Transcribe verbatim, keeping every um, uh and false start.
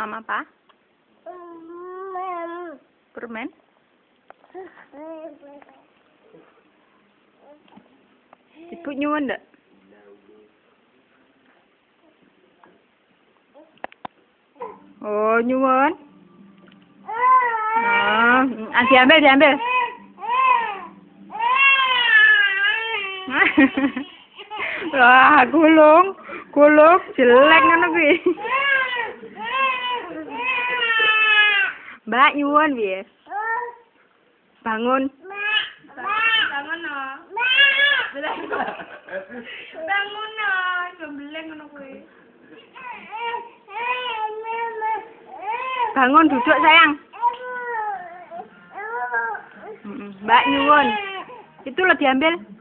Mama apa? Permen. Ibu nyuwun ndak? Oh, nyuwun. Ah, ah diambil, diambil. Wah, gulung, gulung jelek ngono kuwi. Mbak nyuwun piye? Bangun. Bangun no. Bangun no, gembleng ngono kuwi. Bangun duduk sayang. Mbak nyuwun. Itu lo diambil.